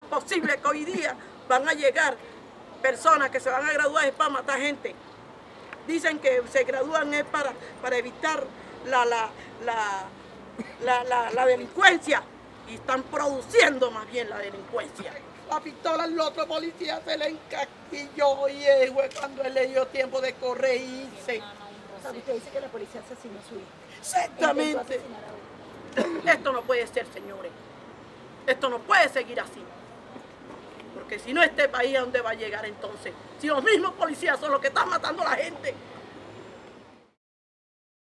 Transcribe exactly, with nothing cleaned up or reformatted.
Posible que hoy día van a llegar personas que se van a graduar es para matar gente. Dicen que se gradúan es para, para evitar la, la, la, la, la, la delincuencia y están produciendo más bien la delincuencia. La pistola al otro policía se le encasquilló y es cuando él le dio tiempo de correr y irse. O sea, usted dice que la policía asesinó a su hijo. Exactamente. Esto no puede ser, señores. Esto no puede seguir así. Porque si no, este país, ¿a dónde va a llegar entonces? Si los mismos policías son los que están matando a la gente.